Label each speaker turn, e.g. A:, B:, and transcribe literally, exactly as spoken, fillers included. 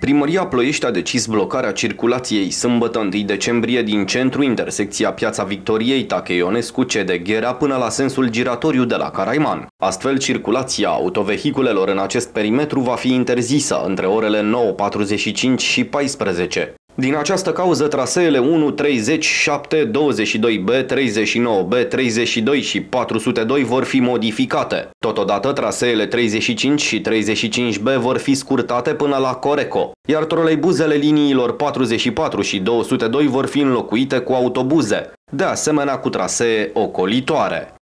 A: Primăria Ploiești a decis blocarea circulației sâmbătă întâi decembrie din centru, intersecția Piața Victoriei, Tache Ionescu, C D Gherea, până la sensul giratoriu de la Caraiman. Astfel, circulația autovehiculelor în acest perimetru va fi interzisă între orele nouă patruzeci și cinci și paisprezece. Din această cauză, traseele unu, treizeci, șapte, douăzeci și doi B, treizeci și nouă B, treizeci și doi și patru sute doi vor fi modificate. Totodată, traseele treizeci și cinci și treizeci și cinci B vor fi scurtate până la Coreco, iar troleibuzele liniilor patruzeci și patru și două sute doi vor fi înlocuite cu autobuze, de asemenea cu trasee ocolitoare.